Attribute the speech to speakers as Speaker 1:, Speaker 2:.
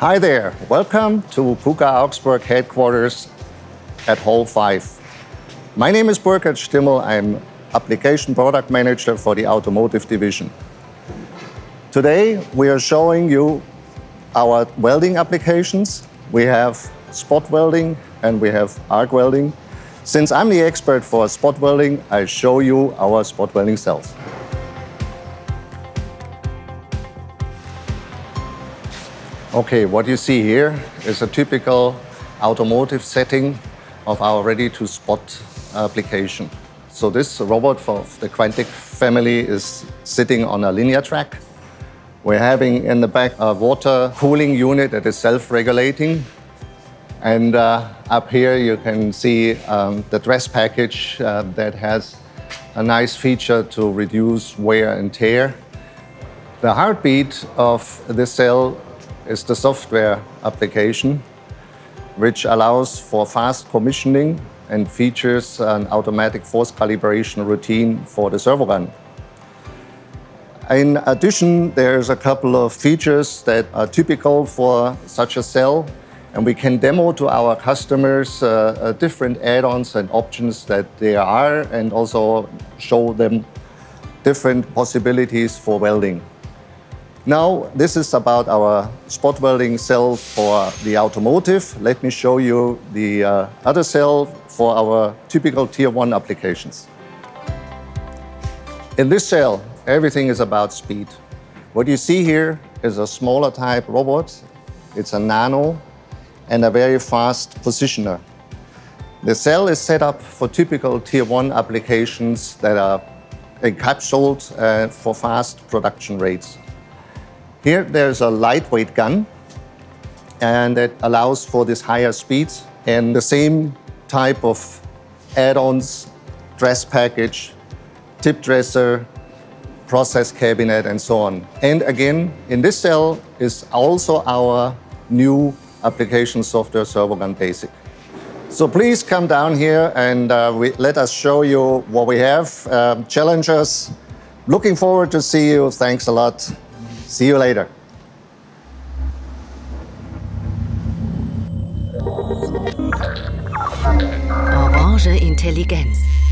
Speaker 1: Hi there, welcome to KUKA Augsburg headquarters at Hall 5. My name is Burkhard Stimmel, I'm Application Product Manager for the Automotive Division. Today we are showing you our welding applications. We have spot welding and we have arc welding. Since I'm the expert for spot welding, I show you our spot welding cells. Okay, what you see here is a typical automotive setting of our ready-to-spot application. So this robot for the Quantic family is sitting on a linear track. We're having in the back a water cooling unit that is self-regulating. And up here you can see the dress package that has a nice feature to reduce wear and tear. The heartbeat of this cell is the software application, which allows for fast commissioning and features an automatic force calibration routine for the servo gun. In addition, there's a couple of features that are typical for such a cell, and we can demo to our customers different add-ons and options that there are, and also show them different possibilities for welding. Now, this is about our spot welding cell for the automotive. Let me show you the other cell for our typical Tier 1 applications. In this cell, everything is about speed. What you see here is a smaller type robot. It's a nano and a very fast positioner. The cell is set up for typical Tier 1 applications that are encapsulated for fast production rates. Here there's a lightweight gun, and it allows for this higher speeds, and the same type of add-ons, dress package, tip dresser, process cabinet, and so on. And again, in this cell is also our new application software, Servo Gun Basic. So please come down here and let us show you what we have. Challenge us. Looking forward to see you. Thanks a lot. See you later.
Speaker 2: Orange Intelligenz.